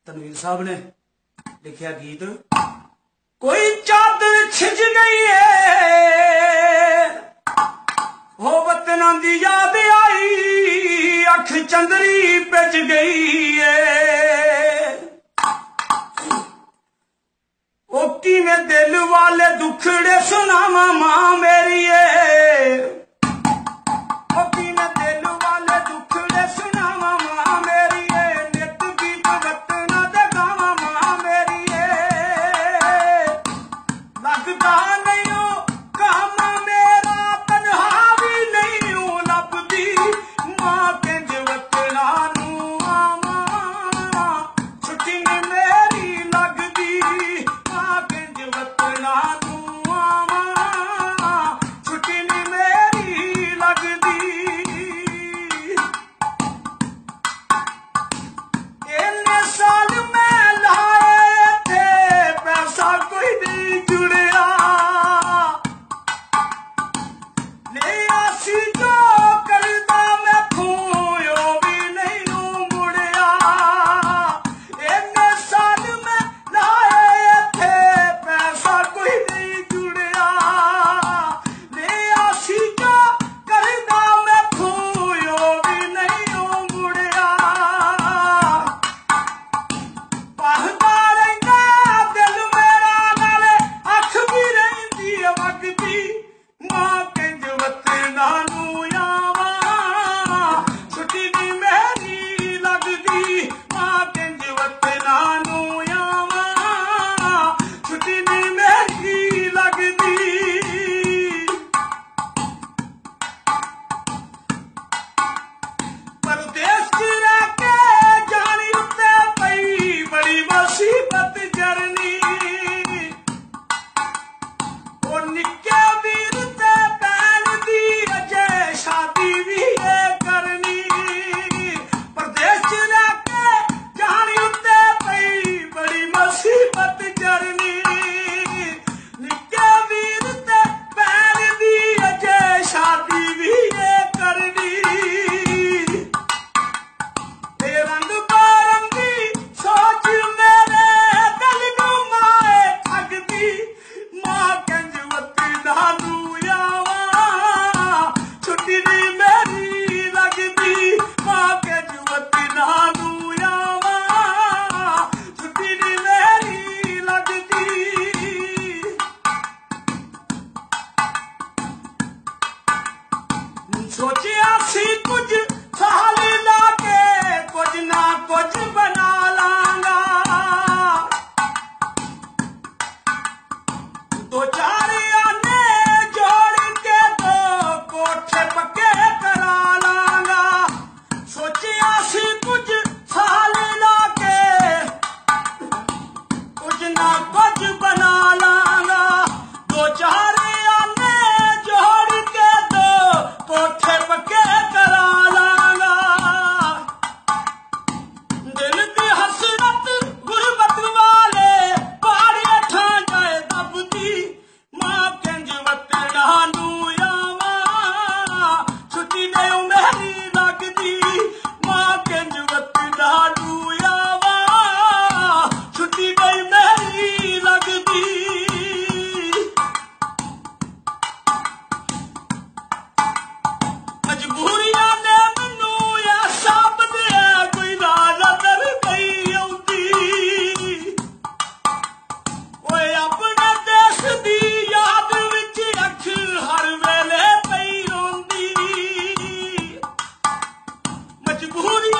तनवीर साहब ने लिखिया गीत। कोई चादर छिज गई है हो वतना दी याद आई अख चंदरी पिज गई है ओ किवें दिल वाले दुखड़े सुनावा मां मेरी ओ किवें दिल वाले दुखड़े सुनावा मां मेरी नित गीत वतना दे गावा मां मेरी लगदा नहीं ओ काम मेरा तन्हा भी नहीं ओ लभदी मां किंज वतना नू आवा छुट्टी नहीं मेरी लगदी मां किंज वतना नू आवा छुट्टी नहीं मेरी लगदी इन्ने साल मैं लाए थे पैसा कोई नहीं जुड़िया नहीं आसी जो करदा मैं फूयो भी नहीं मुड़िया इन्ने साल मैं लाए थे पैसा कोई नहीं जुड़िया नहीं आसी जो करदा मैं फूयो भी नहीं मुड़िया पहदा रहिंदा दिल मेरा नाले अख भी रहिंदी वगदी मां किंज वतना नू आवा छुट्टी नहीं मेरी लगदी मां किंज वतना नू आवा छुट्टी नहीं मेरी लगदी परदेस च रह के जानी उत्ते पई बड़ी मुसीबत जरनी ओ निक्के वीर ते भैन दी अजे शादी भी करनी परदेस च रह के जानी उत्ते पई बड़ी मुसीबत जरनी निक्के वीर ते भैन दी अजे शादी भी करनी रंग बारंगी सोच मेरे दिल नू माए ठगदी मां किंज वतना नू आवा छुट्टी नहीं मेरी लगदी मां किंज वतना नू आवा छुट्टी नहीं मेरी लगदी सोचिया सी कुछ साल ला के कुछ ना कुछ बना लांगा दो चार आने जोड़ के दो कोठे पक्के करा लांगा सोचिया सी कुछ साल ला के कुछ ना कुछ बना लांगा दो चार आने जोड़ के दो कोठे पक्के करा लांगा दिल दी हसरत गुरबत वाले पहाड़ियां ठा जाए दबदी मां किंज वतना नू आवा छुट्टी नहीं मेरी लगदी मां किंज वतना नू आवा छुट्टी नहीं मेरी लगदी मजबूरियां ने मैनू ऐसा बदलिया कोई राज अंदर नहीं आउंदी ओए अपने देश दी याद विच अख हर वेले पई रोंदी मजबूरियां